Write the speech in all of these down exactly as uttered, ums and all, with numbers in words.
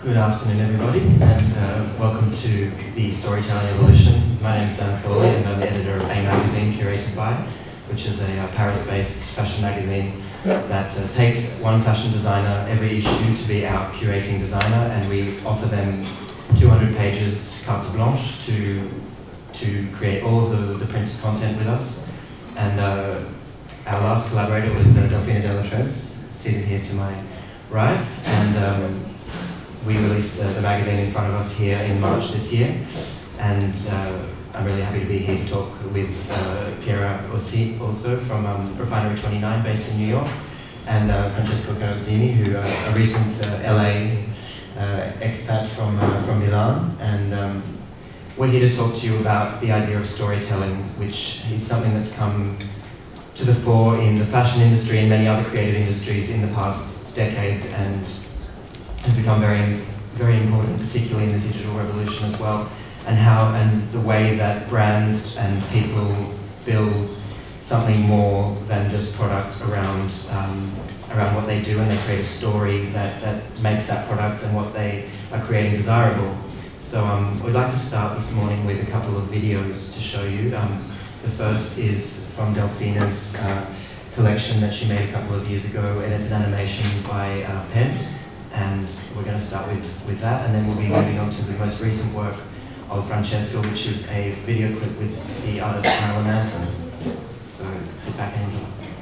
Good afternoon, everybody, and uh, welcome to the Storytelling Evolution. My name is Thawley, and I'm the editor of A Magazine, curated by, which is a uh, Paris-based fashion magazine that uh, takes one fashion designer every issue to be our curating designer, and we offer them two hundred pages carte blanche to to create all of the, the printed content with us. And uh, our last collaborator was uh, Delfina Delettrez, seated here to my right, and um, we released uh, the magazine in front of us here in March this year, and uh, I'm really happy to be here to talk with uh, Piera also from um, Refinery twenty-nine, based in New York, and uh, Francesco Carrozzini, who uh, a recent uh, L A uh, expat from, uh, from Milan, and um, we're here to talk to you about the idea of storytelling, which is something that's come to the fore in the fashion industry and many other creative industries in the past decade, and has become very, very important, particularly in the digital revolution as well, and how and the way that brands and people build something more than just product around um, around what they do, and they create a story that, that makes that product and what they are creating desirable. So um, we'd like to start this morning with a couple of videos to show you. Um, the first is from Delfina's uh, collection that she made a couple of years ago, and it's an animation by uh, P E S. And we're going to start with, with that, and then we'll be moving on to the most recent work of Francesco, which is a video clip with the artist Marilyn Manson. So sit back and enjoy.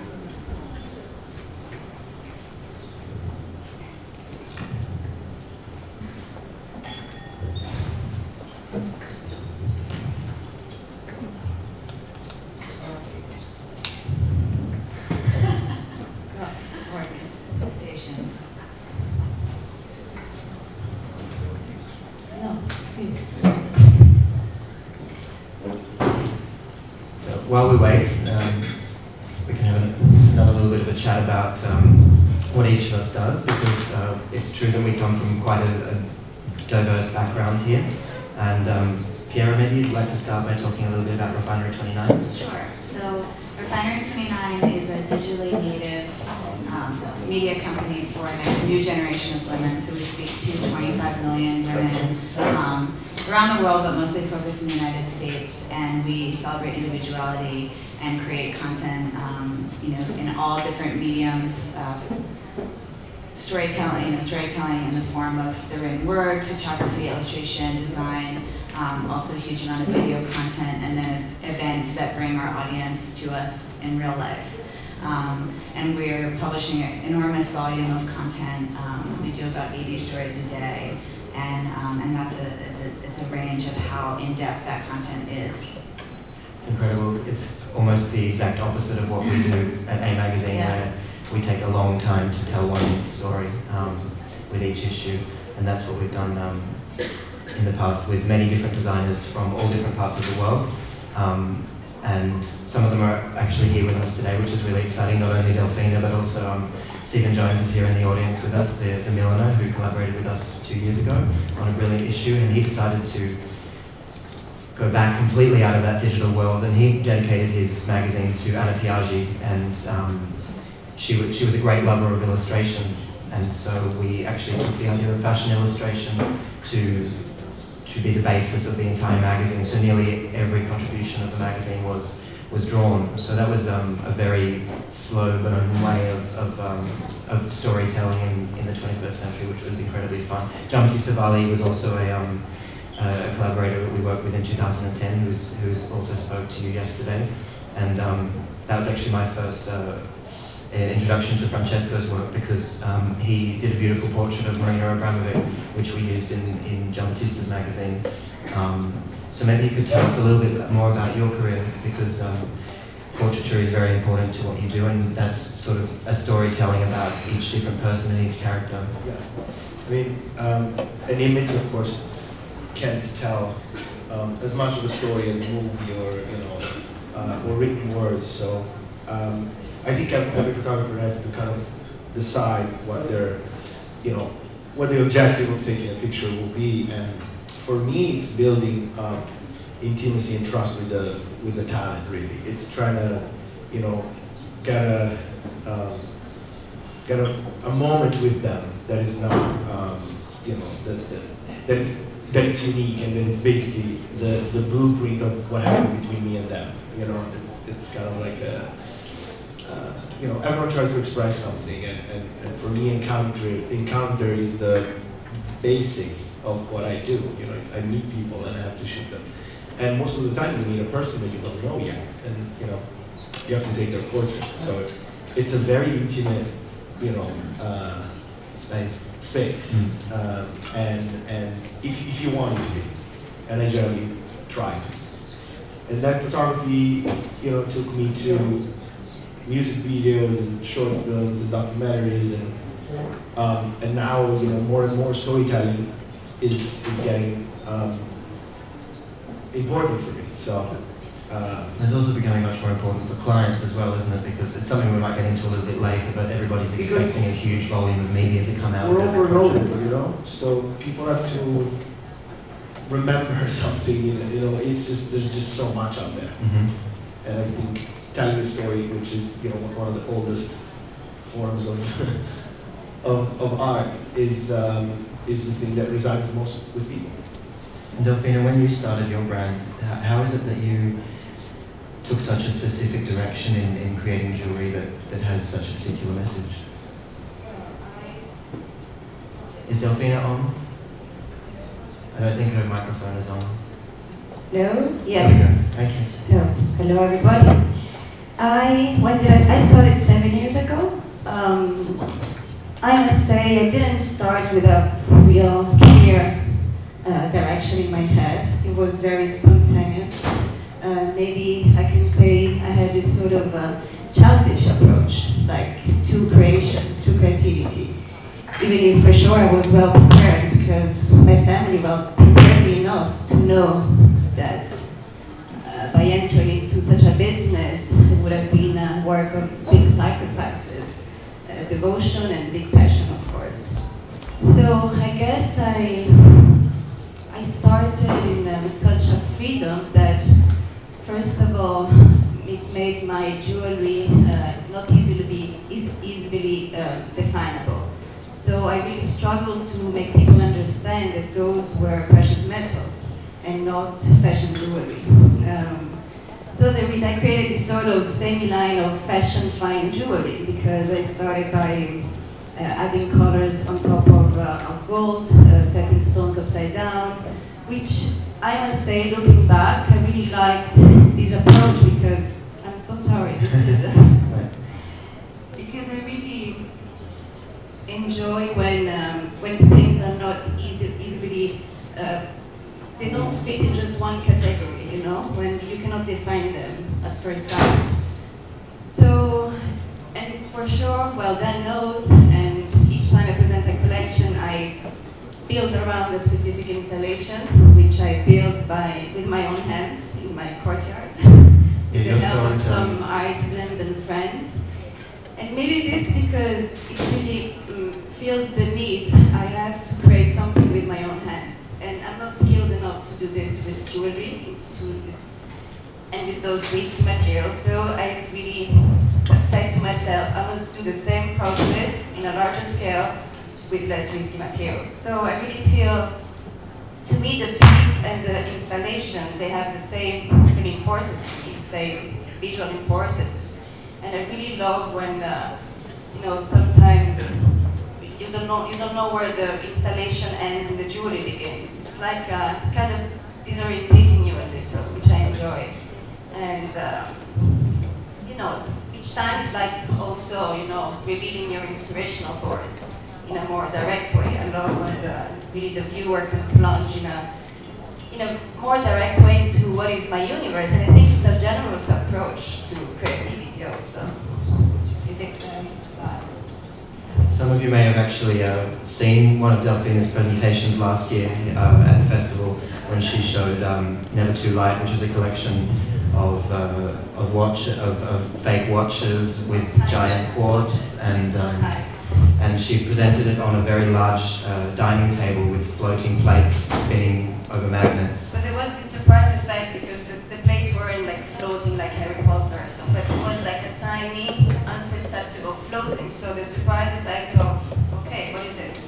While we wait, um, we can have another little bit of a chat about um, what each of us does, because uh, it's true that we come from quite a, a diverse background here. And um, Piera, maybe you'd like to start by talking a little bit about Refinery twenty-nine? Sure. So Refinery twenty-nine is a digitally native um, media company for the new generation of women. So we speak to twenty-five million women um, around the world, but mostly focused in the United States, and we celebrate individuality and create content, um, you know, in all different mediums. Uh, storytelling, you know, storytelling in the form of the written word, photography, illustration, design, um, also a huge amount of video content, and then events that bring our audience to us in real life. Um, and we're publishing an enormous volume of content. Um, we do about eighty stories a day. And, um, and that's a it's, a, it's a range of how in-depth that content is. Incredible. It's almost the exact opposite of what we do at A Magazine, yeah. Where we take a long time to tell one story um, with each issue, and that's what we've done um, in the past with many different designers from all different parts of the world. Um, and some of them are actually here with us today, which is really exciting, not only Delfina, but also um, Stephen Jones is here in the audience with us, the, the milliner who collaborated with us two years ago on a brilliant issue, and he decided to go back completely out of that digital world, and he dedicated his magazine to Anna Piaggi, and um, she, w she was a great lover of illustration, and so we actually took the idea of fashion illustration to, to be the basis of the entire magazine, so nearly every contribution of the magazine was was drawn. So that was um, a very slow but open way of, of, um, of storytelling in, in the twenty-first century, which was incredibly fun. Thawley was also a, um, a collaborator that we worked with in two thousand ten, who's, who's also spoke to you yesterday. And um, that was actually my first uh, introduction to Francesco's work, because um, he did a beautiful portrait of Marina Abramovic, which we used in, in Giambattista's magazine. Um, So maybe you could tell us a little bit more about your career, because um, portraiture is very important to what you do, and that's sort of a storytelling about each different person and each character. Yeah, I mean, um, an image, of course, can't tell um, as much of a story as a movie or, you know, uh, or written words. So um, I think every photographer has to kind of decide what their, you know, what the objective of taking a picture will be. And for me, it's building um, intimacy and trust with the with the talent. Really, it's trying to, you know, get a um, get a, a moment with them that is not um, you know, that, that, that, it's, that it's unique and that it's basically the, the blueprint of what happened between me and them. You know, it's, it's kind of like a, uh, you know, everyone tries to express something, and, and, and for me, encounter, encounter is the basics of what I do. You know, it's, I meet people and I have to shoot them. And most of the time you meet a person that you don't know yet, and you know, you have to take their portrait. So it's a very intimate, you know, uh, space. Space, mm. um, and and if if you want it to be, and I generally try to. And that photography, you know, took me to music videos and short films and documentaries, and um, and now, you know, more and more storytelling is is getting um, important for me. So. Uh, it's also becoming much more important for clients as well, isn't it? Because it's something we might get into a little bit later, but everybody's expecting a huge volume of media to come out. We're overloaded, you know? So people have to remember something, you know, it's just, there's just so much out there. Mm-hmm. And I think telling a story, which is, you know, one of the oldest forms of, of, of art, is, um, is the thing that resides most with people. And Delfina, when you started your brand, how is it that you took such a specific direction in, in creating jewelry that, that has such a particular message? Is Delfina on? I don't think her microphone is on. Hello? Yes. Okay. So, hello everybody. I, when did I, I started seven years ago. Um, I must say I didn't start with a real clear uh, direction in my head. It was very spontaneous. Uh, maybe I can say I had this sort of uh, childish approach, like to creation, to creativity. Even if for sure I was well prepared, because my family well prepared me enough to know that uh, by entering into such a business, it would have been a work of big sacrifices, uh, devotion and big passion, of course. So I guess I I started in uh, with such a freedom that, first of all, it made my jewelry uh, not easily be easy, easily uh, definable. So I really struggled to make people understand that those were precious metals and not fashion jewelry. Um, so there is, I created this sort of semi-line of fashion fine jewelry, because I started by uh, adding colors on top of, uh, of gold, uh, setting stones upside down, which I must say, looking back, I really liked this approach, because I'm so sorry, this is a, because I really enjoy when um, when things are not easy, easily, uh, they don't fit in just one category, you know, when you cannot define them at first sight. So, and for sure, well, Dan knows, and each time I present a collection, I build around a specific installation, which I built by with my own hands in my courtyard, with the help of some artisans and friends. And maybe this because it really um, feels the need I have to create something with my own hands. And I'm not skilled enough to do this with jewelry, to this, and with those risky materials. So I really said to myself, I must do the same process in a larger scale with less risky materials. So I really feel, to me, the piece and the installation, they have the same, same importance to me, same visual importance. And I really love when, uh, you know, sometimes you don't know you don't know where the installation ends and the jewelry begins. It's like uh, kind of disorientating you a little, which I enjoy. And uh, you know, each time it's like also, you know, revealing your inspirational boards in a more direct way. I love when the, really the viewer can plunge in a in a more direct way into what is my universe. And I think it's a generous approach to creativity also. Is it um, uh, Some of you may have actually uh, seen one of Delfina's presentations last year uh, at the festival, when she showed um, Never Too Light, which is a collection of uh, of watch of, of fake watches with giant quartz, and um, and she presented it on a very large uh, dining table with floating plates spinning over magnets. But there was this surprise effect, because the, the plates weren't like floating like Harry Potter or something, but it was like a tiny, unperceptible floating. So the surprise effect of, okay, what is it?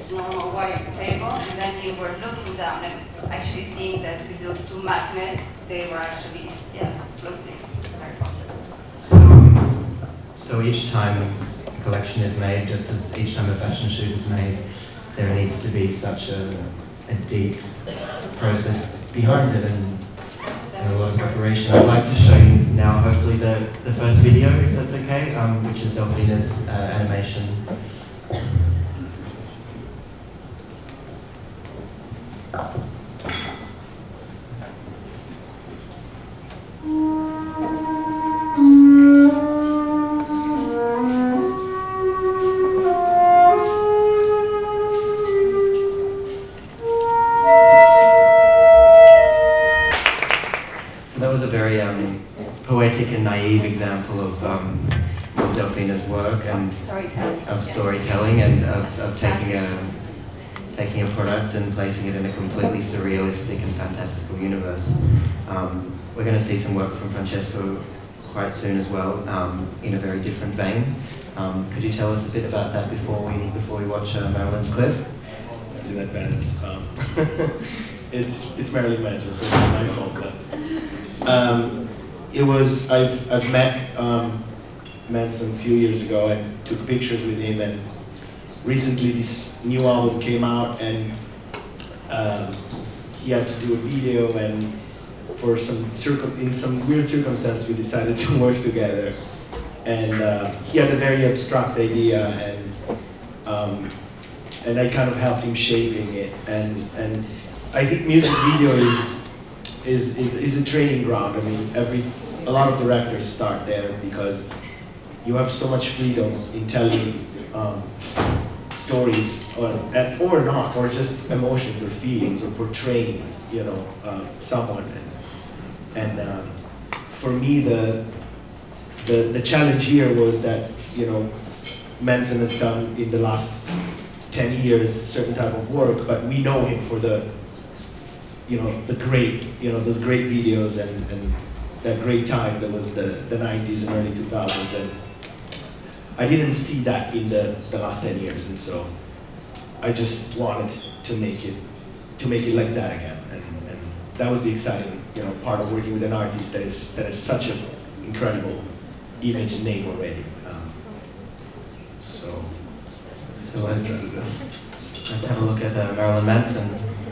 just a normal white table, and then you were looking down and actually seeing that with those two magnets, they were actually, yeah, floating. Very Potter. So, so each time a collection is made, just as each time a fashion shoot is made, there needs to be such a, a deep process behind it and, and a lot of preparation. I'd like to show you now, hopefully, the, the first video, if that's okay, um, which is Delfina's uh, animation. Very um, poetic and naive example of, um, of Delfina's work and storytelling. of storytelling and of, of taking a taking a product and placing it in a completely surrealistic and fantastical universe. Um, we're going to see some work from Francesco quite soon as well, um, in a very different vein. Um, could you tell us a bit about that before we before we watch uh, Marilyn's clip? In advance, um, it's it's Marilyn Manson, so it's not my fault. But Um, it was, I've, I've met um, Manson a few years ago and took pictures with him, and recently this new album came out and um, he had to do a video, and for some circum in some weird circumstance we decided to work together, and uh, he had a very abstract idea, and um, and I kind of helped him shaping it, and, and I think music video is Is, is, is a training ground. I mean, every, a lot of directors start there because you have so much freedom in telling um, stories, or, or not, or just emotions or feelings, or portraying, you know, uh, someone. And, and um, for me, the, the the challenge here was that, you know, Manson has done in the last ten years a certain type of work, but we know him for the you know, the great, you know, those great videos and, and that great time that was the, the nineties and early two thousands. And I didn't see that in the, the last ten years. And so I just wanted to make it, to make it like that again. And, and that was the exciting, you know, part of working with an artist that is, that has such an incredible image and name already. Um, so, so let's, let's have a look at uh, Marilyn Manson.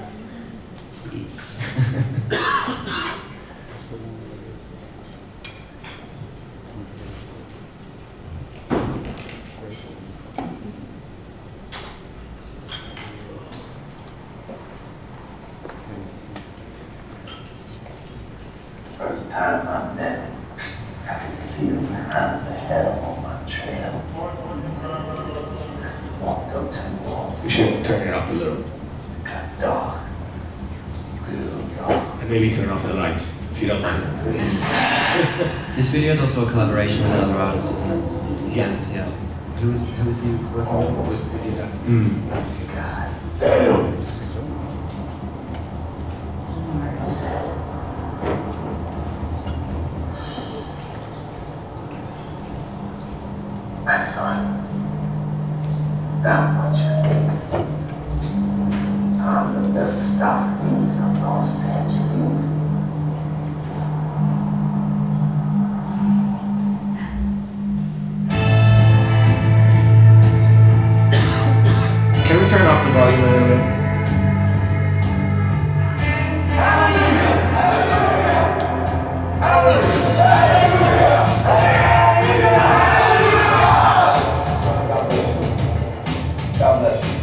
First time I met him, I could feel the hands ahead of on my trail. Walked up to the walls. We should turn it up a little. It got dark. And maybe turn off the lights, if you don't mind. This video is also a collaboration with another artist, isn't it? Yes. Yeah. Who is who is he working with? with mm. God damn. Like I said, my son, stop what you think. I'm the best stuff these I'm gonna send you. Can we turn up the volume a little bit? God bless you.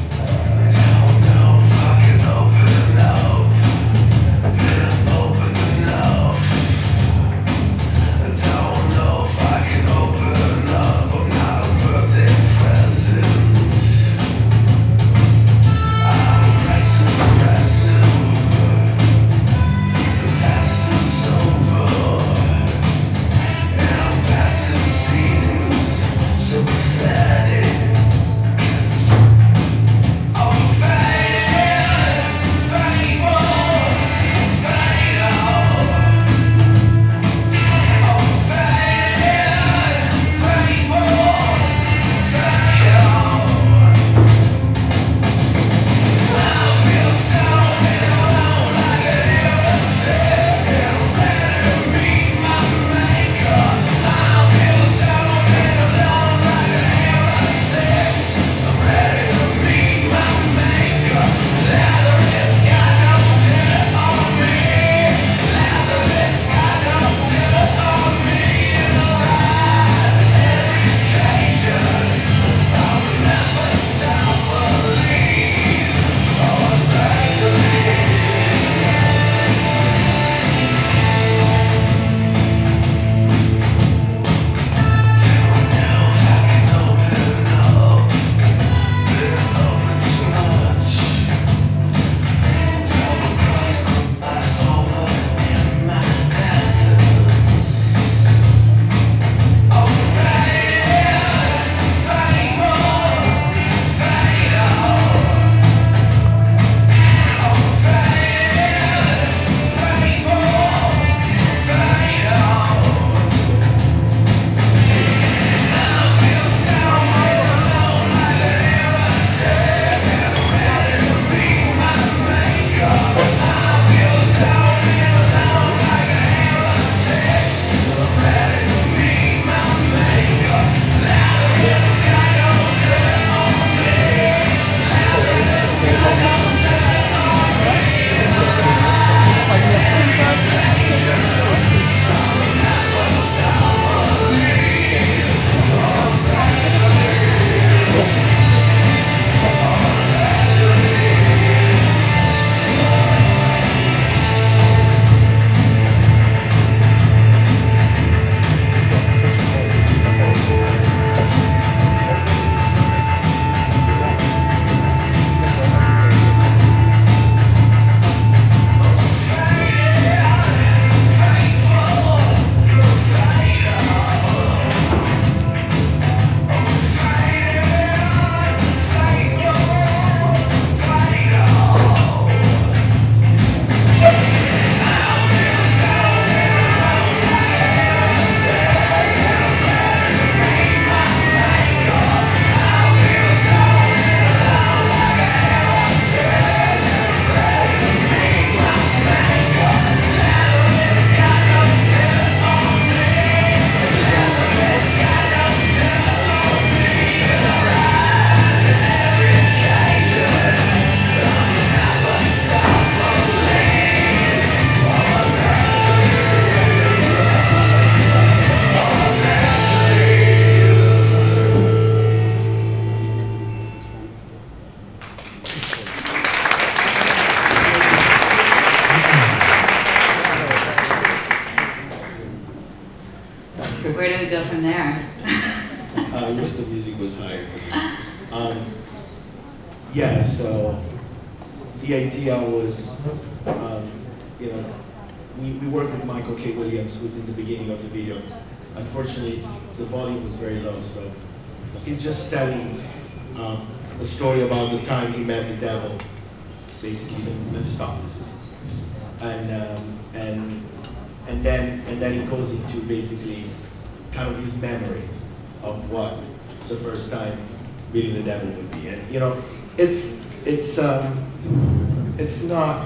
I wish the music was higher. Um, yeah, so the idea was, um, you know, we, we worked with Michael K. Williams, who's in the beginning of the video. Unfortunately, it's, the volume was very low, so he's just telling um, a story about the time he met the devil, basically the Mephistopheles, and um, and and then and then he goes into basically kind of his memory of what the first time meeting the devil would be, and you know, it's it's um, it's not.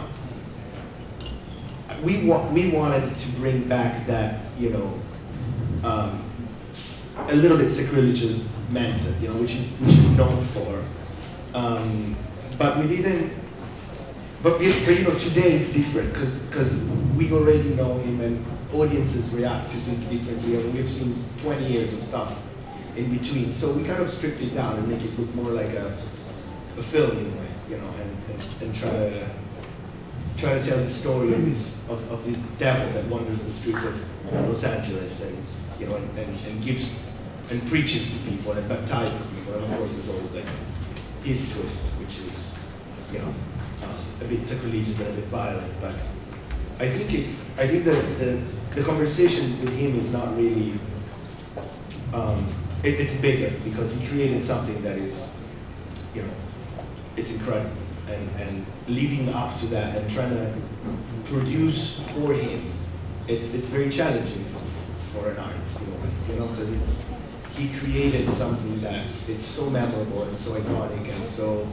We wa we wanted to bring back that, you know, um, a little bit sacrilegious mindset, you know, which is which is known for, um, but we didn't. But, we, but you know, today it's different because because we already know him and audiences react to things differently, and we've seen twenty years of stuff in between. So we kind of stripped it down and make it look more like a a film in a way, you know, and and, and try to. try to tell the story of this of, of this devil that wanders the streets of Los Angeles and you know and, and, and gives and preaches to people and baptizes people, and of course there's always like his twist, which is you know uh, a bit sacrilegious and a bit violent. But I think it's I think the the, the conversation with him is not really um, it, it's bigger because he created something that is you know it's incredible. And, and living up to that and trying to produce for him, it's it's very challenging for, for an artist, you know, you know, because it's he created something that it's so memorable and so iconic and so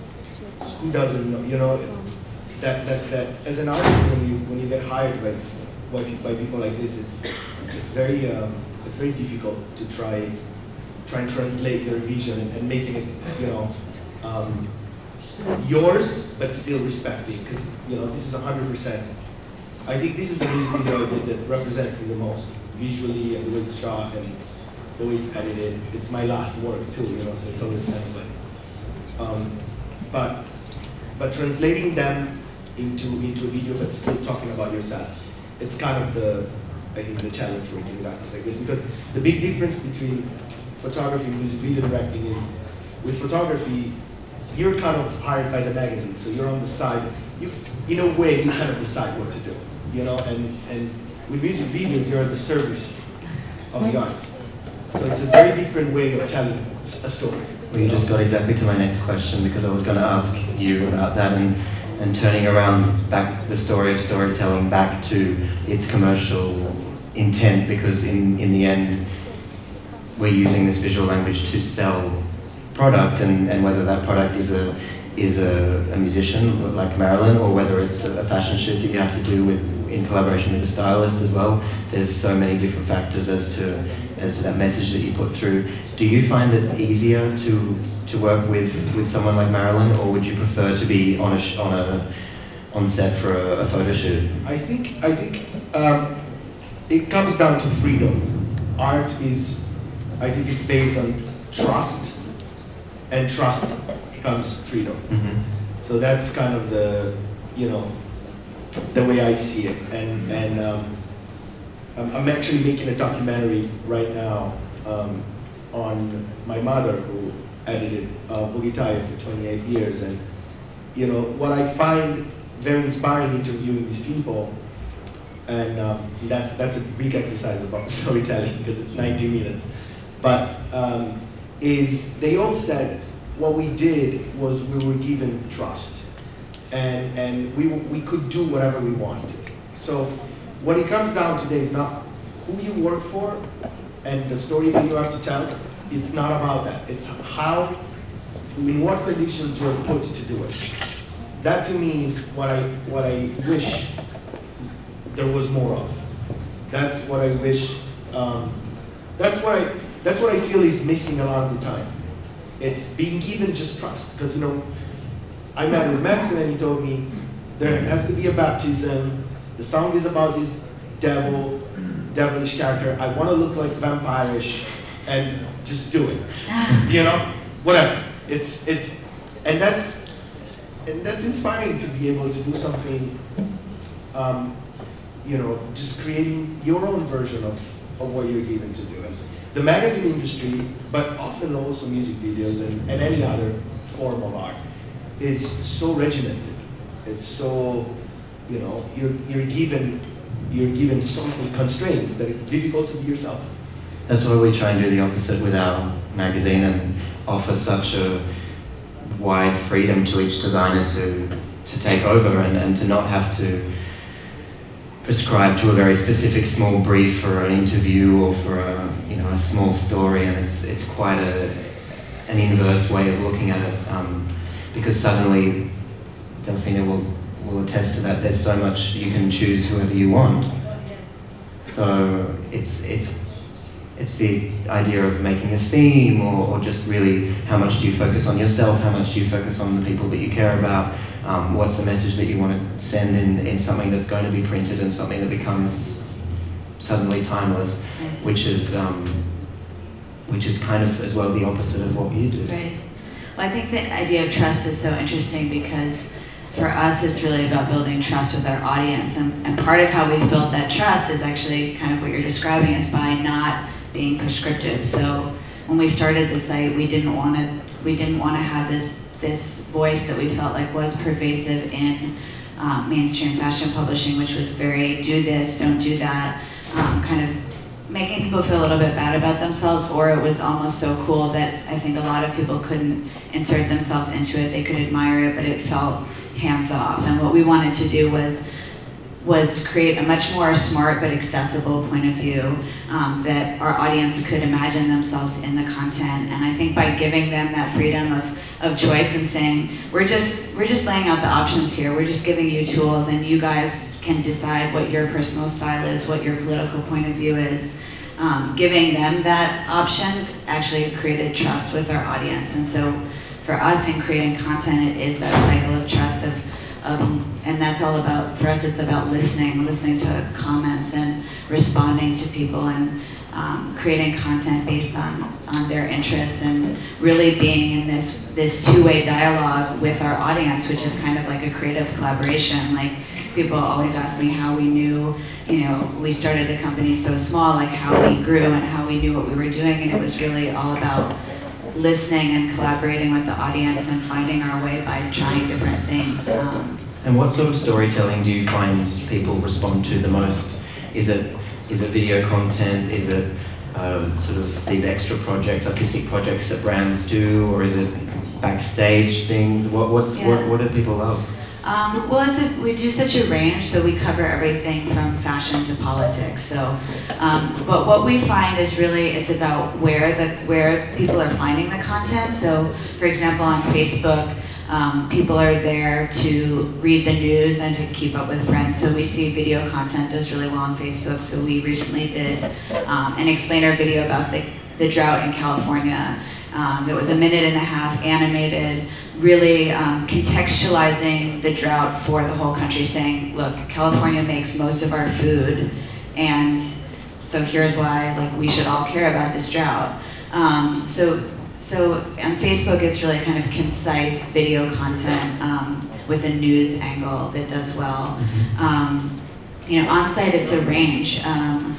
who doesn't know, you know, that that that as an artist when you when you get hired by by, by people like this, it's it's very um, it's very difficult to try try and translate their vision and, and making it, you know. Um, yours, but still respecting, because you know this is a hundred percent. I think this is the music video that, that represents me the most, visually and the way it's shot and the way it's edited. It's my last work too, you know, so it's always kind of like. Um, but but translating them into into a video, but still talking about yourself, it's kind of the I think the challenge when you practice like this, because the big difference between photography and music video directing is with photography. You're kind of hired by the magazine, so you're on the side. You, in a way, you kind of decide what to do, you know. And and with music videos, you're at the service of the artist. So it's a very different way of telling a story. Well, you just got exactly to my next question, because I was going to ask you about that and and turning around back the story of storytelling back to its commercial intent, because in in the end, we're using this visual language to sell product, and, and whether that product is a is a, a musician like Marilyn, or whether it's a fashion shoot that you have to do with in collaboration with a stylist as well. There's so many different factors as to as to that message that you put through. Do you find it easier to to work with with someone like Marilyn, or would you prefer to be on a sh on a on set for a, a photo shoot? I think I think um, it comes down to freedom. Art is, I think it's based on trust. And trust comes freedom. Mm-hmm. So that's kind of the, you know, the way I see it. And and um, I'm, I'm actually making a documentary right now um, on my mother, who edited uh, Boogie Tide for twenty-eight years. And you know what I find very inspiring interviewing these people, and um, that's that's a big exercise about storytelling because it's ninety minutes, but. Um, is they all said what we did was we were given trust, and and we we could do whatever we wanted. So what it comes down today is not who you work for and the story that you have to tell. It's not about that. It's how, in what conditions you're put to do it. That to me is what I what I wish there was more of. That's what I wish. Um, that's what I. That's what I feel is missing a lot of the time. It's being given just trust. Because, you know, I met with Manson and he told me there has to be a baptism. The song is about this devil, devilish character. I want to look like vampirish and just do it. You know? Whatever. It's, it's, and that's, and that's inspiring to be able to do something, um, you know, just creating your own version of, of what you're given to do. And the magazine industry, but often also music videos and, and any other form of art, is so regimented. It's so, you know, you're, you're given you're given so many constraints that it's difficult to be yourself. That's why we try and do the opposite with our magazine and offer such a wide freedom to each designer to, to take over and, and to not have to prescribe to a very specific small brief for an interview or for a, you know, a small story, and it's, it's quite a, an inverse way of looking at it, um, because suddenly Delfina will, will attest to that, there's so much you can choose whoever you want. So it's, it's, it's the idea of making a theme, or, or just really how much do you focus on yourself, how much do you focus on the people that you care about, um, what's the message that you want to send in, in something that's going to be printed and something that becomes suddenly timeless, which is, um, which is kind of as well the opposite of what you do. Right. Well, I think the idea of trust is so interesting because for us, it's really about building trust with our audience. And, and part of how we've built that trust is actually kind of what you're describing, is by not being prescriptive. So when we started the site, we didn't want to we didn't want to have this this voice that we felt like was pervasive in um, mainstream fashion publishing, which was very do this, don't do that, um, kind of making people feel a little bit bad about themselves, or it was almost so cool that I think a lot of people couldn't insert themselves into it. They could admire it, but it felt hands off. And what we wanted to do was was create a much more smart but accessible point of view, um, that our audience could imagine themselves in the content. And I think by giving them that freedom of, of choice and saying, we're just, we're just laying out the options here, we're just giving you tools and you guys can decide what your personal style is, what your political point of view is. Um, giving them that option actually created trust with our audience. And so for us in creating content, it is that cycle of trust of Um, and that's all about, for us, it's about listening, listening to comments and responding to people and um, creating content based on, on their interests and really being in this, this two-way dialogue with our audience, which is kind of like a creative collaboration. Like, people always ask me how we knew, you know, we started the company so small, like how we grew and how we knew what we were doing, and it was really all about listening and collaborating with the audience and finding our way by trying different things. Um, and what sort of storytelling do you find people respond to the most? Is it is it video content? Is it um, sort of these extra projects, artistic projects that brands do, or is it backstage things? What what's yeah. what what do people love? Um, well, it's a, we do such a range, so we cover everything from fashion to politics. So, um, but what we find is really it's about where the where people are finding the content. So, for example, on Facebook, um, people are there to read the news and to keep up with friends. So we see video content does really well on Facebook. So we recently did um, an explainer video about the the drought in California. Um, it was a minute and a half animated, really um, contextualizing the drought for the whole country, saying, look, California makes most of our food, and so here's why, like, we should all care about this drought. Um, so, so on Facebook, it's really kind of concise video content um, with a news angle that does well. Um, you know, on site, it's a range. Um,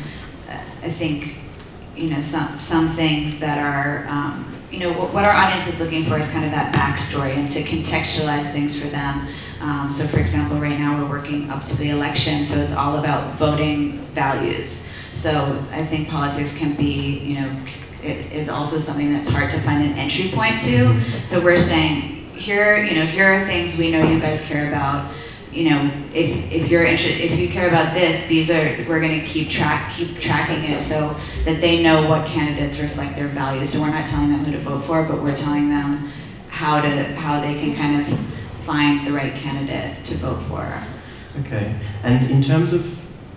I think, you know, some some things that are. Um, You know, what our audience is looking for is kind of that backstory and to contextualize things for them. Um, so for example, right now we're working up to the election, so it's all about voting values. So I think politics can be, you know, it is also something that's hard to find an entry point to. So we're saying, here, you know, here are things we know you guys care about. You know, if if you're interested, if you care about this, these are we're going to keep track, keep tracking it so that they know what candidates reflect their values. So we're not telling them who to vote for, but we're telling them how to how they can kind of find the right candidate to vote for. Okay, and in terms of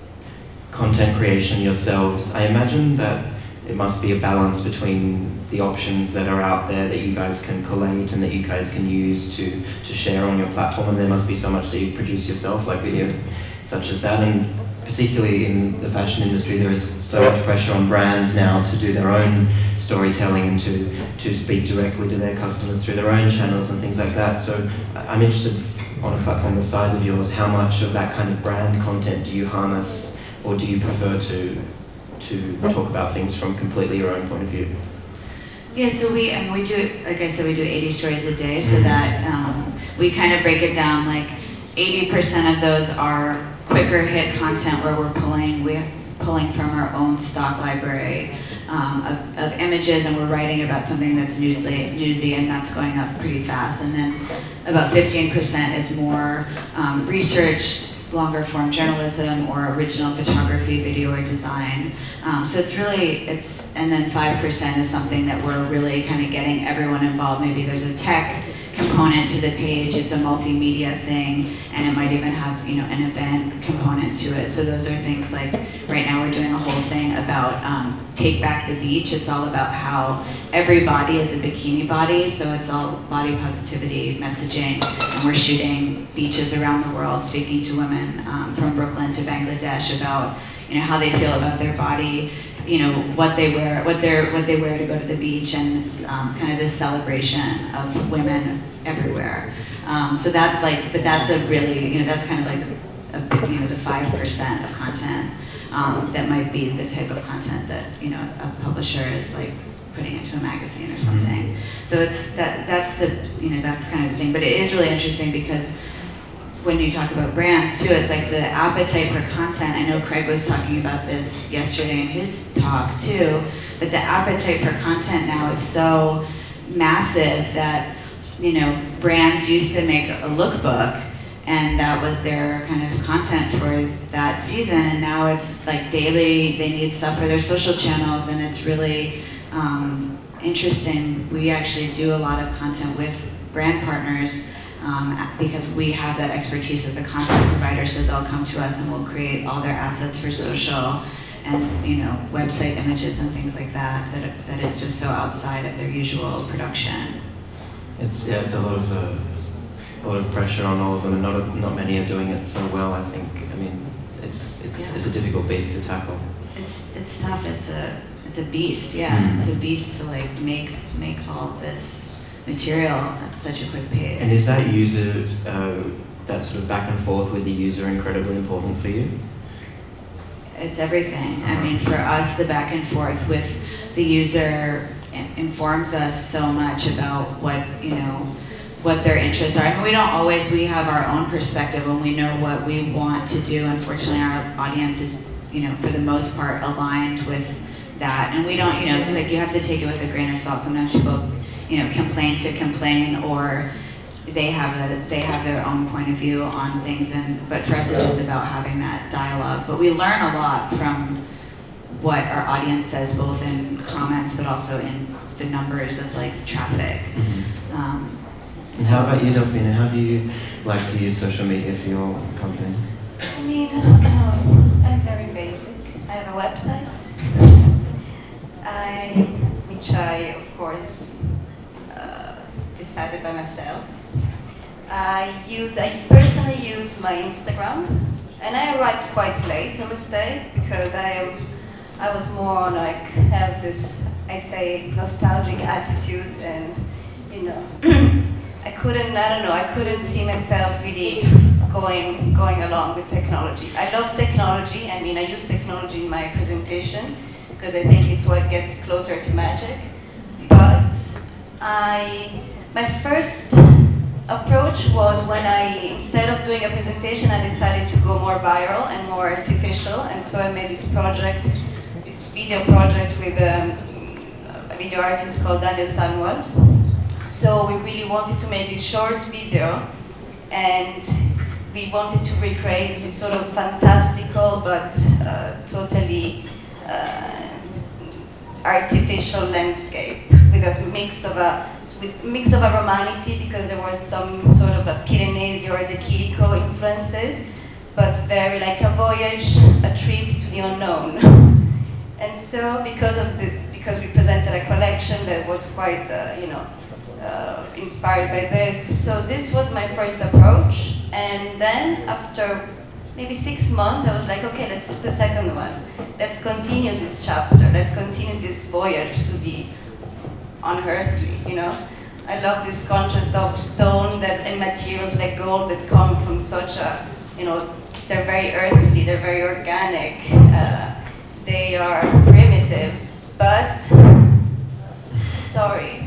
content creation yourselves, I imagine that it must be a balance between the options that are out there that you guys can collate and that you guys can use to, to share on your platform, and there must be so much that you produce yourself, like videos such as that. And particularly in the fashion industry, there is so much pressure on brands now to do their own storytelling and to, to speak directly to their customers through their own channels and things like that. So I'm interested, on a platform the size of yours, how much of that kind of brand content do you harness, or do you prefer to to talk about things from completely your own point of view? Yeah, so we, and we do, like I said, we do eighty stories a day, so that um, we kind of break it down, like eighty percent of those are quicker hit content where we're pulling, we're pulling from our own stock library um, of, of images, and we're writing about something that's newsly, newsy, and that's going up pretty fast. And then about fifteen percent is more um, research, longer form journalism, or original photography, video, or design. Um, so it's really, it's, and then five percent is something that we're really kind of getting everyone involved. Maybe there's a tech component to the page, it's a multimedia thing, and it might even have, you know, an event component to it. So those are things like, right now we're doing a whole thing about um, Take Back the Beach. It's all about how every body is a bikini body, so it's all body positivity messaging, and we're shooting beaches around the world, speaking to women um, from Brooklyn to Bangladesh about, you know, how they feel about their body, you know, what they wear, what they what they wear to go to the beach, and it's um, kind of this celebration of women everywhere. Um, so that's like, but that's a really, you know, that's kind of like, a, you know, the five percent of content um, that might be the type of content that, you know, a publisher is like putting into a magazine or something. Mm-hmm. So it's that that's the, you know, that's kind of the thing. But it is really interesting because when you talk about brands too, it's like the appetite for content. I know Craig was talking about this yesterday in his talk too, but the appetite for content now is so massive that, you know, brands used to make a lookbook and that was their kind of content for that season, and now it's like daily, they need stuff for their social channels, and it's really um, interesting. We actually do a lot of content with brand partners Um, because we have that expertise as a content provider, so they'll come to us and we'll create all their assets for social and, you know, website images and things like that, that, that is just so outside of their usual production. It's, yeah, it's a lot of, uh, a lot of pressure on all of them, and not, not many are doing it so well, I think. I mean, it's, it's, yeah. it's a difficult beast to tackle. It's, it's tough, it's a, it's a beast, yeah. Mm-hmm. It's a beast to like make, make all of this material at such a quick pace. And is that user, uh, that sort of back and forth with the user incredibly important for you? It's everything. Uh-huh. I mean, for us, the back and forth with the user informs us so much about what, you know, what their interests are. I mean, we don't always, we have our own perspective and we know what we want to do. Unfortunately, our audience is, you know, for the most part aligned with that. And we don't, you know, it's like you have to take it with a grain of salt. Sometimes people, you know, complain to complain, or they have a, they have their own point of view on things, and but for us it's just about having that dialogue. But we learn a lot from what our audience says, both in comments but also in the numbers of like traffic. Mm-hmm. um, and how about you, Delfina? How do you like to use social media for your company? I mean, um, I'm very basic. I have a website, I, which I, of course, decided by myself. I use, I personally use my Instagram, and I arrived quite late, I must say, because I am, I was more like, have this, I say, nostalgic attitude, and, you know, I couldn't, I don't know, I couldn't see myself really going, going along with technology. I love technology. I mean, I use technology in my presentation, because I think it's what gets closer to magic, but I, my first approach was when I, instead of doing a presentation, I decided to go more viral and more artificial, and so I made this project, this video project with um, a video artist called Daniel Sanwald. So we really wanted to make this short video, and we wanted to recreate this sort of fantastical but uh, totally uh, artificial landscape, with a mix of a with mix of a romanity, because there was some sort of a Piranesi or the Chirico influences, but very like a voyage, a trip to the unknown. And so, because of the because we presented a collection that was quite uh, you know uh, inspired by this, so this was my first approach. And then after maybe six months, I was like, okay, let's do the second one. Let's continue this chapter. Let's continue this voyage to the unearthly, you know? I love this contrast of stone that, and materials like gold that come from such a, you know, they're very earthly, they're very organic. Uh, they are primitive, but, sorry,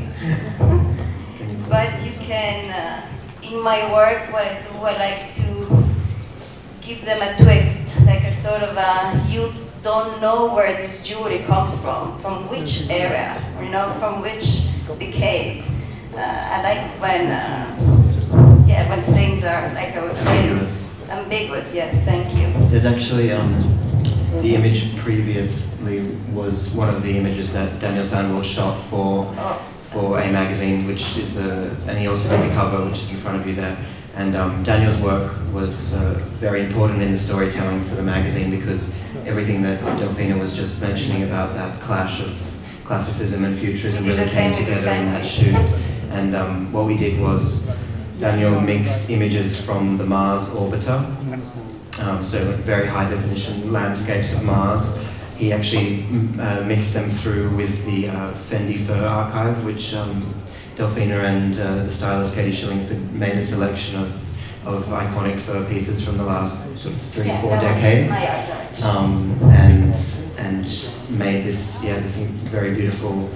but you can, uh, in my work, what I do, I like to give them a twist, like a sort of a, you don't know where this jewelry comes from, from which era, you know, from which decade. Uh, I like when, uh, yeah, when things are, like I was saying, ambiguous. Ambiguous, yes, thank you. There's actually, um, the image previously was one of the images that Daniel Sandwell shot for, oh. for a magazine, which is the, and he also did the cover, which is in front of you there. And um, Daniel's work was uh, very important in the storytelling for the magazine because everything that Delfina was just mentioning about that clash of classicism and futurism really came together in that shoot. And um, what we did was Daniel mixed images from the Mars orbiter, um, so very high definition landscapes of Mars. He actually uh, mixed them through with the uh, Fendi Fur archive, which um, Delfina and uh, the stylist Katie Schillingford made a selection of, of iconic fur pieces from the last sort of three, yeah, four decades, um, and and made this yeah this very beautiful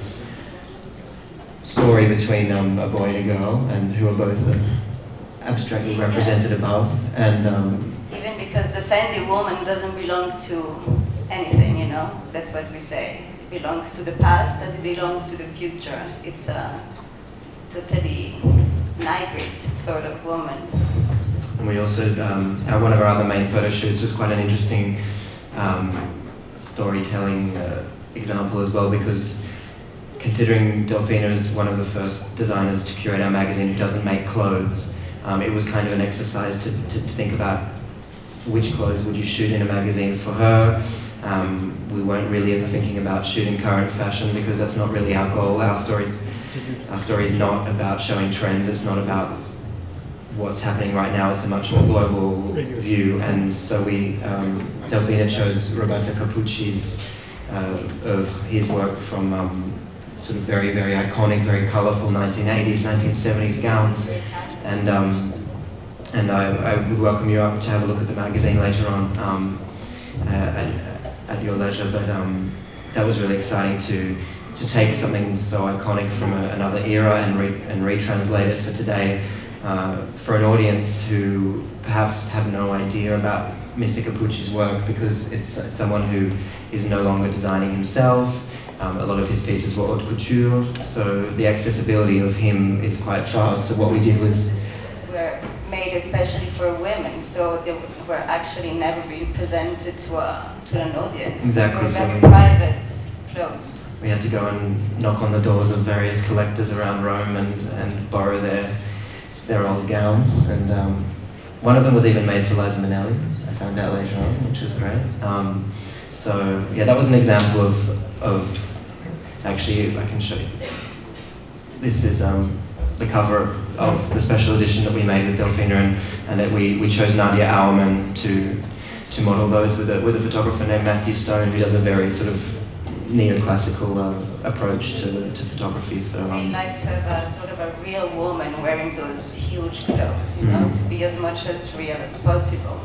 story between um, a boy and a girl, and who are both uh, abstractly represented yeah. above, and um, even because the Fendi woman doesn't belong to anything, you know. That's what we say. It belongs to the past as it belongs to the future. It's a totally hybrid sort of woman. And we also, um, our, one of our other main photo shoots was quite an interesting um, storytelling uh, example as well, because considering Delfina is one of the first designers to curate our magazine who doesn't make clothes, um, it was kind of an exercise to, to think about which clothes would you shoot in a magazine for her. Um, we weren't really ever thinking about shooting current fashion because that's not really our goal. Our story, our story is not about showing trends. It's not about what's happening right now. It's a much more global view. And so we, um, Delfina chose Roberto Capucci's uh, of his work from um, sort of very, very iconic, very colorful nineteen eighties, nineteen seventies gowns. And um, and I, I would welcome you up to have a look at the magazine later on. Um, uh, at, at your leisure, but um, that was really exciting to to take something so iconic from a, another era and re and retranslate it for today, uh, for an audience who perhaps have no idea about Mister Capucci's work because it's someone who is no longer designing himself. Um, a lot of his pieces were haute couture, so the accessibility of him is quite fast. So what we did was were made especially for women, so they were actually never being presented to a to an audience. Exactly. They were very so private clothes. We had to go and knock on the doors of various collectors around Rome and, and borrow their their old gowns. And um, one of them was even made for Liza Minnelli, I found out later on, which was great. Um, so yeah, that was an example of, of actually, I can show you. This is um, the cover of the special edition that we made with Delfina, and, and that we, we chose Nadia Auerman to to model those with a, with a photographer named Matthew Stone, who does a very sort of neoclassical uh, approach to, to photography. So um, we like to have a sort of a real woman wearing those huge clothes, you mm-hmm. know, to be as much as real as possible.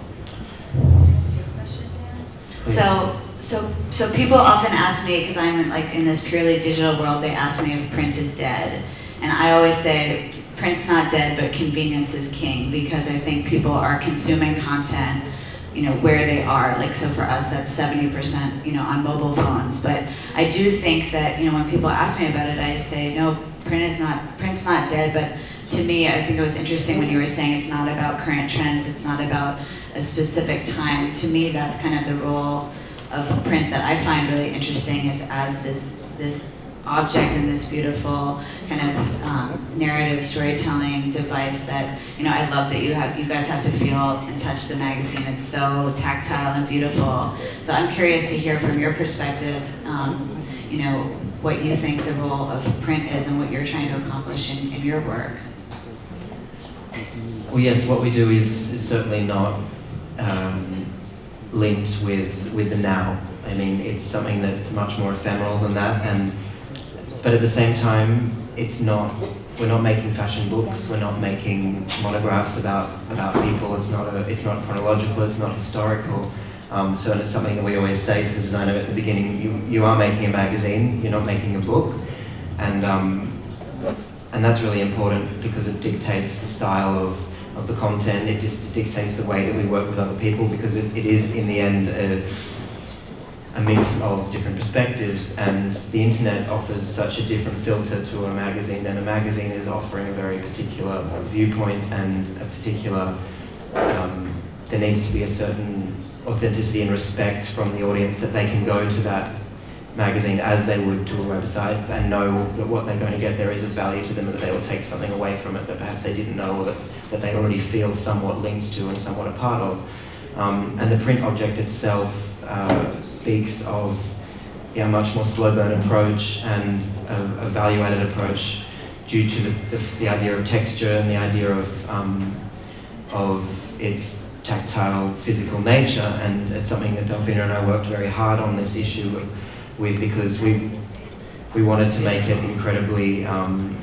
So, so, so people often ask me, because I'm in, like in this purely digital world, they ask me if print is dead, and I always say print's not dead, but convenience is king, because I think people are consuming content, you know, where they are. Like, so for us, that's seventy percent, you know, on mobile phones. But I do think that, you know, when people ask me about it, I say, no, print is not, print's not dead. But to me, I think it was interesting when you were saying it's not about current trends, it's not about a specific time. To me, that's kind of the role of print that I find really interesting, is as this, this object and this beautiful kind of um, narrative storytelling device that, you know, I love that you have, you guys have to feel and touch the magazine. It's so tactile and beautiful. So I'm curious to hear from your perspective, um, you know, what you think the role of print is and what you're trying to accomplish in, in your work. Well, yes, what we do is, is certainly not um, linked with, with the now. I mean, it's something that's much more ephemeral than that, and but at the same time, it's not, we're not making fashion books, we're not making monographs about, about people, it's not, a, it's not chronological, it's not historical. Um, so it's something that we always say to the designer at the beginning, you, you are making a magazine, you're not making a book. And, um, and that's really important because it dictates the style of, of the content, it just dictates the way that we work with other people, because it, it is in the end a, a mix of different perspectives, and the internet offers such a different filter to a magazine than a magazine is offering a very particular viewpoint and a particular, um, there needs to be a certain authenticity and respect from the audience that they can go to that magazine as they would to a website and know that what they're going to get there is of value to them, that they will take something away from it that perhaps they didn't know, or that, that they already feel somewhat linked to and somewhat a part of. Um, and the print object itself uh, speaks of yeah, a much more slow burn approach and a, a value-added approach due to the, the, the idea of texture and the idea of, um, of its tactile, physical nature, and it's something that Delfina and I worked very hard on this issue with, because we we wanted to make it incredibly um,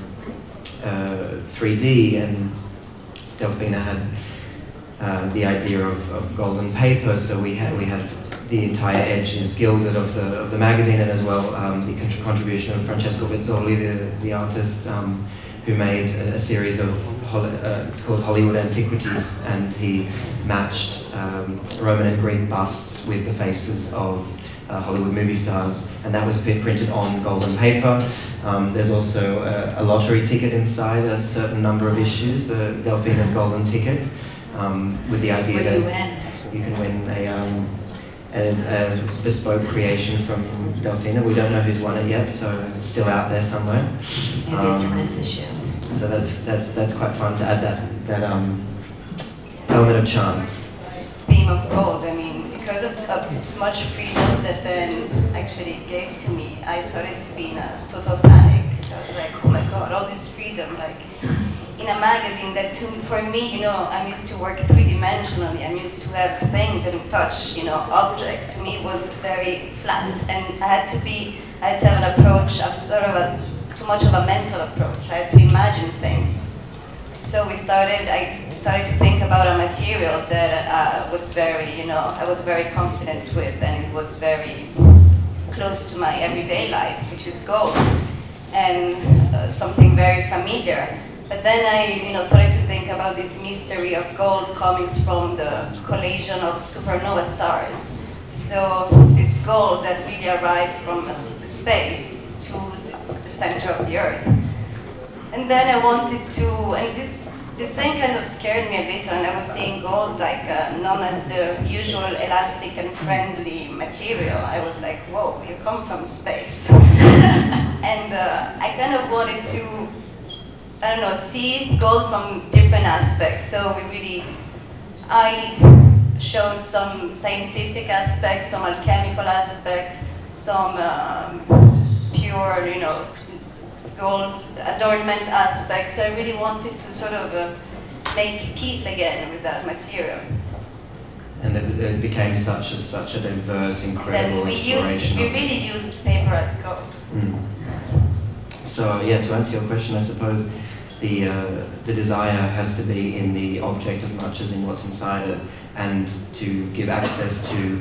uh, three D, and Delfina had uh, the idea of, of golden paper, so we had we had the entire edges gilded of the of the magazine, and as well um, the cont contribution of Francesco Carrozzini, the the artist um, who made a, a series of Uh, it's called Hollywood Antiquities, and he matched um, Roman and Greek busts with the faces of uh, Hollywood movie stars, and that was printed on golden paper. Um, there's also a, a lottery ticket inside a certain number of issues, the Delfina's golden ticket, um, with the idea that you, you can win a, um, a, a bespoke creation from Delfina. We don't know who's won it yet, so it's still out there somewhere. Maybe Um, it's for this issue. So that's that, that's quite fun to add that that um, element of chance. Theme of gold. I mean, because of, of this much freedom that then actually gave to me, I started to be in a total panic. I was like, oh my god, all this freedom, like in a magazine that to, for me, you know, I'm used to work three-dimensionally. I'm used to have things and touch, you know, objects. To me, it was very flat, and I had to be, I had to have an approach of sort of a too much of a mental approach. I had to imagine things. So we started, I started to think about a material that uh, was very, you know, I was very confident with, and it was very close to my everyday life, which is gold, and uh, something very familiar. But then I, you know, started to think about this mystery of gold coming from the collision of supernova stars. So this gold that really arrived from uh, the space to the center of the earth. And then I wanted to, and this this thing kind of scared me a little, and I was seeing gold like uh, known as the usual elastic and friendly material. I was like, whoa, you come from space. And uh, I kind of wanted to, I don't know, see gold from different aspects. So we really, I showed some scientific aspects, some alchemical aspect, some um, pure, you know, gold adornment aspects. So I really wanted to sort of uh, make peace again with that material. And it, it became such a such a diverse, incredible Then we exploration. used, we really used paper as gold. Mm. So yeah, to answer your question, I suppose the uh, the desire has to be in the object as much as in what's inside it, and to give access to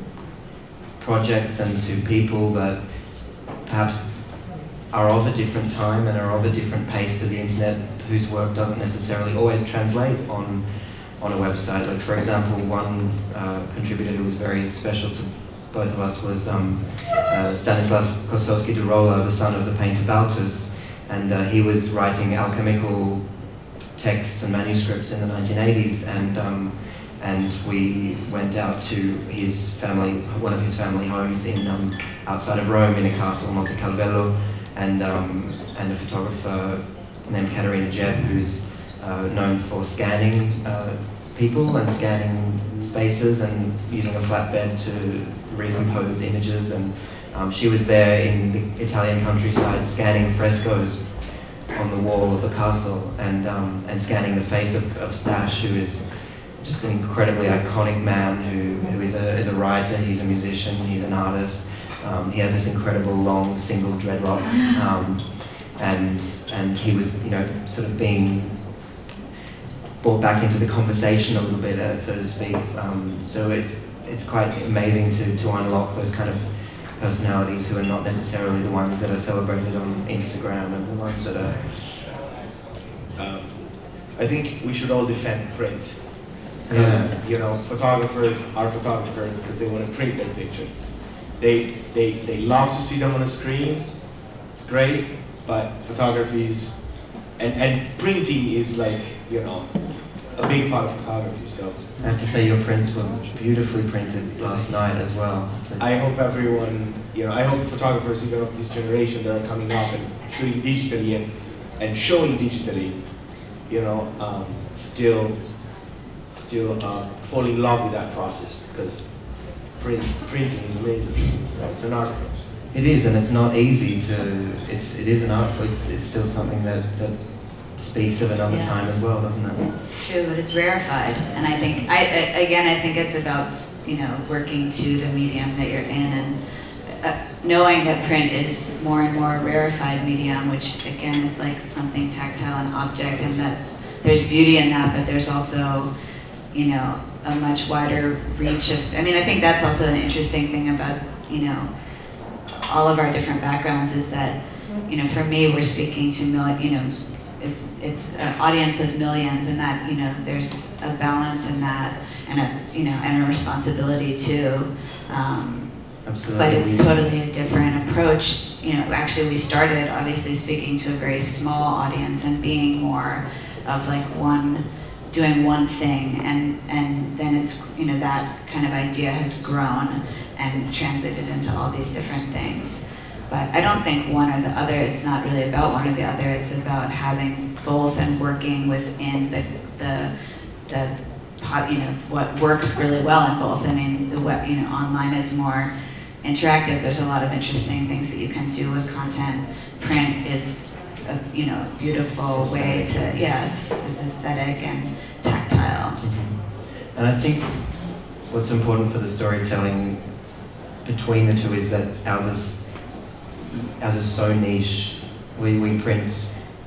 projects and to people that perhaps are of a different time and are of a different pace to the internet, whose work doesn't necessarily always translate on on a website. Like, for example, one uh, contributor who was very special to both of us was um, uh, Stanislas Kosowski-Durola, the son of the painter Baltus, and uh, he was writing alchemical texts and manuscripts in the nineteen eighties, and um, and we went out to his family, one of his family homes in um, outside of Rome, in a castle, Monte Calvello, and um, and a photographer named Caterina Jeff, who's uh, known for scanning uh, people and scanning spaces and using a flatbed to recompose images, and um, she was there in the Italian countryside scanning frescoes on the wall of the castle, and um, and scanning the face of, of Stash, who is just an incredibly iconic man who, who is, a, is a writer, he's a musician, he's an artist. Um, he has this incredible long single dreadlock, um, and and he was, you know, sort of being brought back into the conversation a little bit, uh, so to speak. Um, so it's it's quite amazing to, to unlock those kind of personalities who are not necessarily the ones that are celebrated on Instagram and the ones that are... Um, I think we should all defend print. Because, yeah. you know, photographers are photographers because they want to print their pictures. They, they, they love to see them on a screen, it's great, but photography is, and, and printing is like, you know, a big part of photography, so. I have to say your prints were beautifully printed last night as well. I hope everyone, you know, I hope photographers even of this generation that are coming up and shooting digitally and, and showing digitally, you know, um, still, still uh, fall in love with that process, because print, printing is amazing. It's, it's an art form. It is, and it's not easy to, it's, it is an art form. It's, it's still something that, that speaks of another yeah. time as well, doesn't it? True, but it's rarefied, and I think, I, I again, I think it's about, you know, working to the medium that you're in, and uh, knowing that print is more and more a rarefied medium, which again is like something tactile and object, and that there's beauty in that, but there's also, you know, a much wider reach of, I mean, I think that's also an interesting thing about, you know, all of our different backgrounds is that, you know, for me, we're speaking to, mil you know, it's, it's an audience of millions, and that, you know, there's a balance in that, and a, you know, and a responsibility too. Um, Absolutely. But it's totally a different approach. You know, actually we started obviously speaking to a very small audience and being more of like one, doing one thing, and, and then it's, you know, that kind of idea has grown and translated into all these different things. But I don't think one or the other, it's not really about one or the other, it's about having both and working within the, the, the you know, what works really well in both. I mean, the web, you know, online is more interactive. There's a lot of interesting things that you can do with content. Print is a, you know, beautiful way to, yeah, it's, it's aesthetic and tactile. Mm-hmm. And I think what's important for the storytelling between the two is that ours is, ours is so niche. We, we print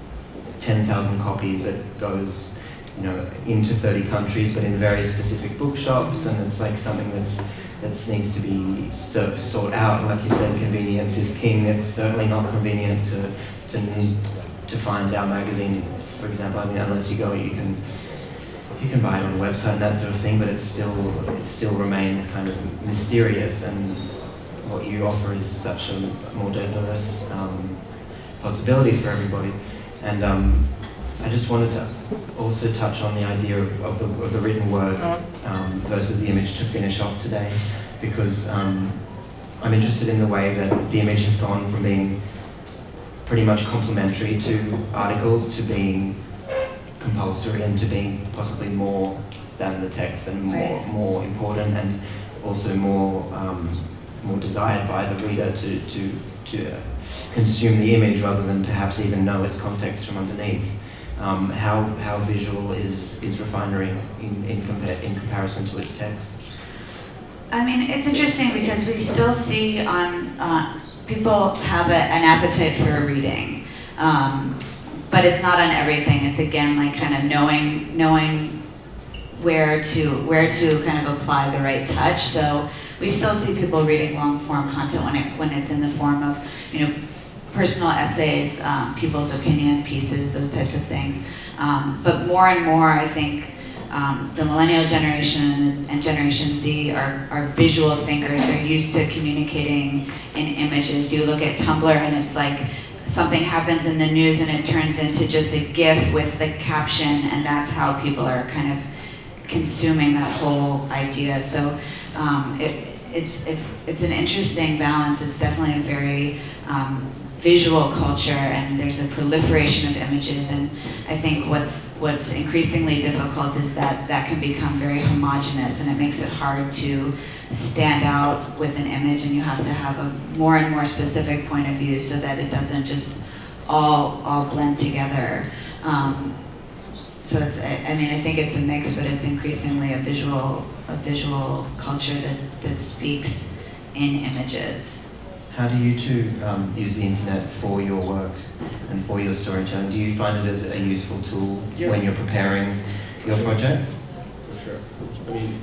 ten thousand copies that goes, you know, into thirty countries, but in very specific bookshops, and it's like something that's that needs to be so, sought out. Like you said, convenience is king. It's certainly not convenient to to to find our magazine, for example. I mean, unless you go, you can you can buy it on the website and that sort of thing, but it's still it still remains kind of mysterious. And what you offer is such a more diverse um, possibility for everybody. And um, I just wanted to also touch on the idea of, of, the, of the written word um, versus the image to finish off today, because um, I'm interested in the way that the image has gone from being pretty much complementary to articles to being compulsory and to being possibly more than the text and more, right. more important, and also more, um, more desired by the reader to, to, to consume the image rather than perhaps even know its context from underneath. Um, how, how visual is, is Refinery in, in, compar in comparison to its text? I mean, it's interesting because we still see on, uh, people have a, an appetite for reading, um, but it's not on everything. It's again like kind of knowing, knowing where to, where to kind of apply the right touch. So we still see people reading long form content when, it, when it's in the form of, you know, personal essays, um, people's opinion pieces, those types of things. Um, but more and more, I think, um, the millennial generation and Generation Z are, are visual thinkers. They're used to communicating in images. You look at Tumblr and it's like something happens in the news and it turns into just a GIF with the caption, and that's how people are kind of consuming that whole idea. So um, it, it's, it's, it's an interesting balance. It's definitely a very um, visual culture, and there's a proliferation of images, and I think what's what's increasingly difficult is that that can become very homogenous, and it makes it hard to stand out with an image, and you have to have a more and more specific point of view so that it doesn't just all all blend together. Um, so it's, I, I mean, I think it's a mix, but it's increasingly a visual a visual culture that, that speaks in images. How do you two um, use the internet for your work and for your storytelling? Do you find it as a useful tool yeah. when you're preparing your projects? For sure. I mean,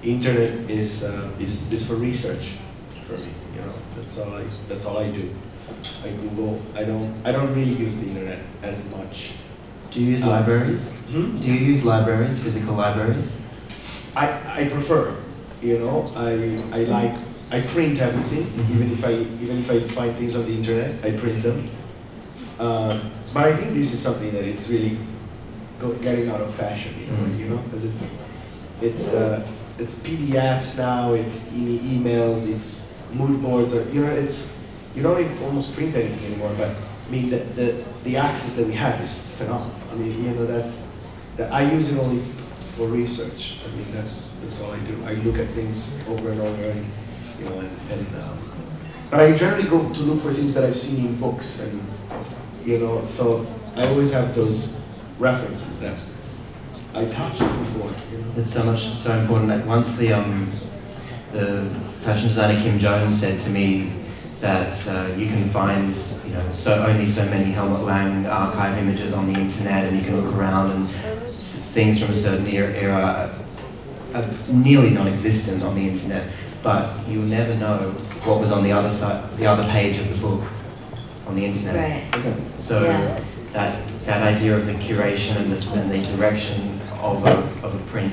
internet is uh, is is for research for me. You know, that's all I that's all I do. I Google. I don't I don't really use the internet as much. Do you use um, libraries? Hmm? Do you use libraries, physical libraries? I I prefer. You know, I I like I print everything. Mm-hmm. Even if I even if I find things on the internet, I print them. Uh, but I think this is something that it's really go, getting out of fashion. You know, mm-hmm. you know, because it's it's uh, it's P D Fs now. It's e emails. It's mood boards. Or you know, it's you don't even almost print anything anymore. But I mean, the the the access that we have is phenomenal. I mean, you know, that's that I use it only for research. I mean, that's that's all I do. I look at things over and over, and you know, and, and um, but I generally go to look for things that I've seen in books, and you know, so I always have those references that I touched before. You know? It's so much so important that once the um the fashion designer Kim Jones said to me that uh, you can find you know so only so many Helmut Lang archive images on the internet, and you can look around and things from a certain era, era are nearly non-existent on the internet, but you'll never know what was on the other side, the other page of the book on the internet. Right. So yeah. that that idea of the curation and the, and the direction of a, of a print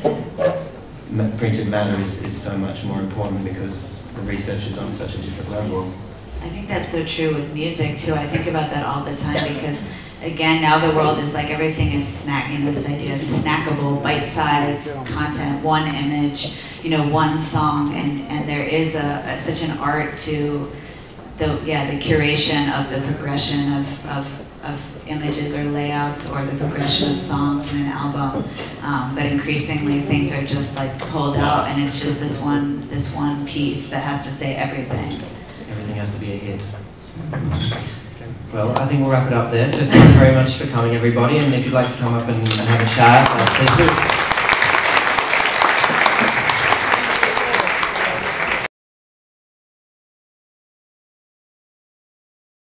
printed matter is, is so much more important because the research is on such a different level. I think that's so true with music too. I think about that all the time because again, now the world is like everything is snack, you know, this idea of snackable, bite-sized content, one image, you know, one song, and, and there is a, a such an art to the, yeah, the curation of the progression of, of, of images or layouts or the progression of songs in an album. Um, but increasingly things are just like pulled out and it's just this one, this one piece that has to say everything. Everything has to be a hit. Well, I think we'll wrap it up there. So thank you very much for coming, everybody. And if you'd like to come up and, and have a chat, uh, please do.